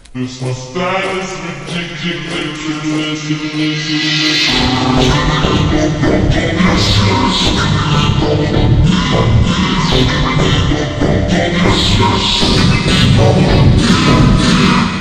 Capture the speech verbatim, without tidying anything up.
Cause my style is ridiculous, ridiculous. Yes, yes.